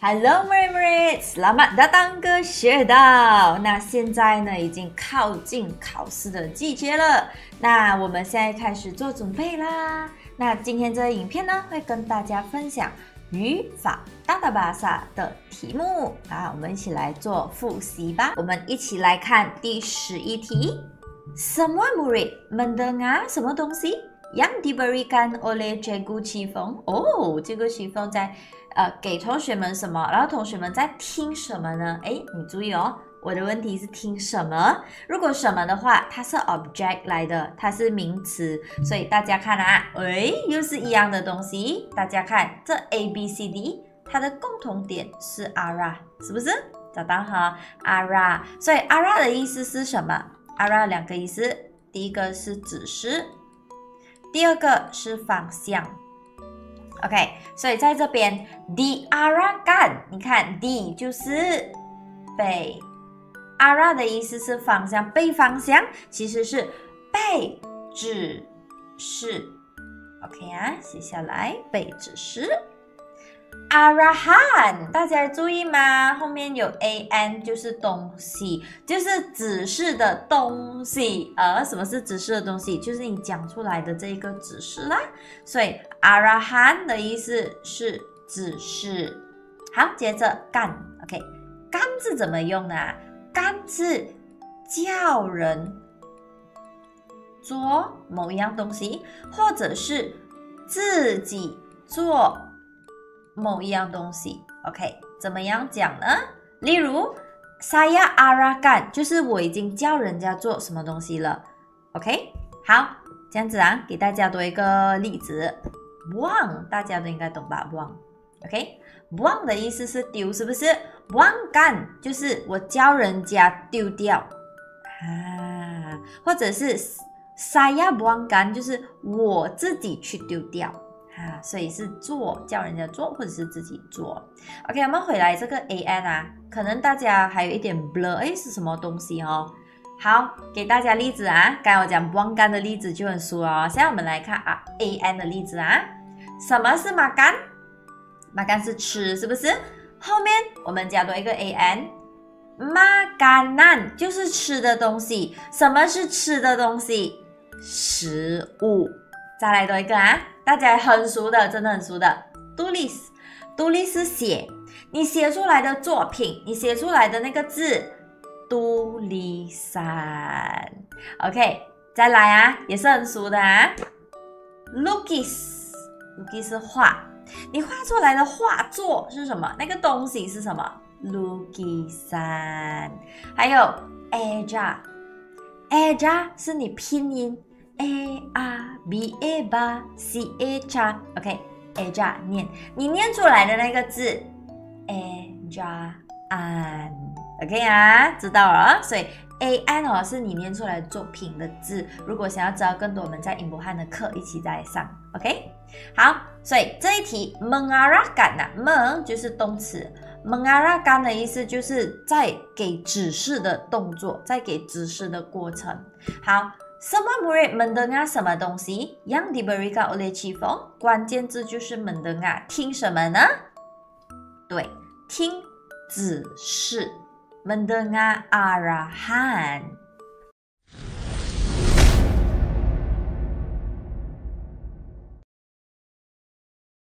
Hello murid-murid, selamat datang ke学岛。那现在呢，已经靠近考试的季节了。那我们现在开始做准备啦。那今天这个影片呢，会跟大家分享语法tata bahasa的题目啊，我们一起来做复习吧。我们一起来看第11题。Semua murid mendengar 什么东西？yang diberikan oleh Cikgu Qifeng。哦，这个Qifeng在给同学们什么？然后同学们在听什么呢？诶，你注意哦，我的问题是听什么？如果什么的话，它是 object 来的，它是名词，所以大家看啊，诶，又是一样的东西。大家看这 A B C D， 它的共同点是 ara， 是不是？找到哈 ara， 所以 ara 的意思是什么？ ara 两个意思，第一个是指示。第二个是方向 ，OK， 所以在这边 diarahkan， 你看 di 就是被 ，ara 的意思是方向，被方向其实是被指示 ，OK 啊，写下来被指示。arahan， 大家注意吗？后面有 an 就是东西，就是指示的东西。什么是指示的东西？就是你讲出来的这一个指示啦。所以 arahan 的意思是指示。好，接着干 ，OK， 干字怎么用呢？干字叫人做某一样东西，或者是自己做某一样东西 ，OK， 怎么样讲呢？例如 saya arahkan 就是我已经叫人家做什么东西了 ，OK， 好，这样子啊，给大家多一个例子 ，buang 大家都应该懂吧 ，buang，OK，buang 的意思是丢，是不是 ？buangkan 就是我教人家丢掉啊，或者是 saya buangkan 就是我自己去丢掉。所以是做，叫人家做，或者是自己做。OK， 我们回来这个 an 啊，可能大家还有一点 blur， 是什么东西哦？好，给大家例子啊，刚才我讲 buangkan 的例子就很熟哦。现在我们来看啊 an 的例子啊，什么是 makan？makan 是吃，是不是？后面我们加多一个 an，makanan 就是吃的东西。什么是吃的东西？食物。再来多一个啊，大家很熟的，真的很熟的 tulis 是写，你写出来的作品，你写出来的那个字 tulisan。 OK， 再来啊，也是很熟的啊 lukis 是画，你画出来的画作是什么？那个东西是什么？ lukisan。 还有 eja 是你拼音A-R-B-A-B-C-A-C OK，eja 念，你念出来的那个字 ejaan OK 啊，知道了。所以 an 是你念出来的作品的字。如果想要知道更多，我们在英博汉的课一起再上 OK。 好，所以这一题 mengarahkan 啊 meng 就是动词， mengarahkan 的意思就是在给指示的动作，在给指示的过程。好，Semua murid mendengar 什么东西 yang diberikan oleh Qifeng， 关键字就是 mendengar， 听什么呢？对，听指示 mendengar arahan。